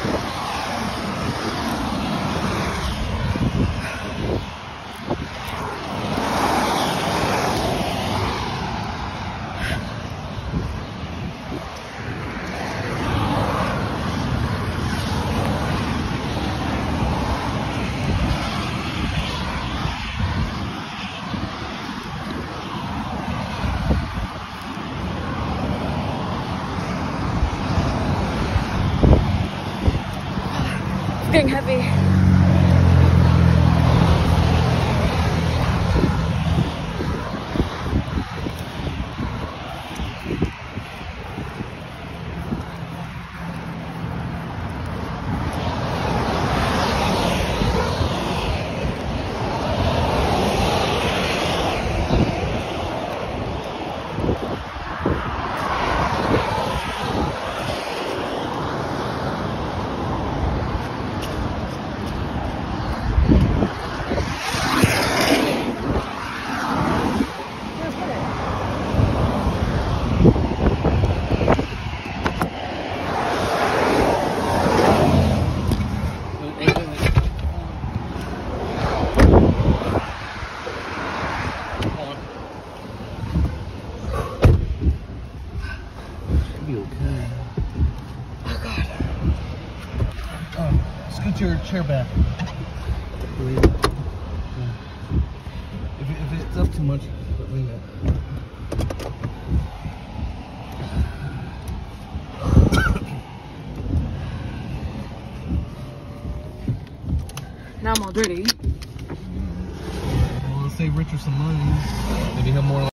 It's getting heavy. Oh God. Scoot your chair back. If it's up too much, lean it. Now I'm all dirty. Well, let's save Richard some money. Maybe he'll more.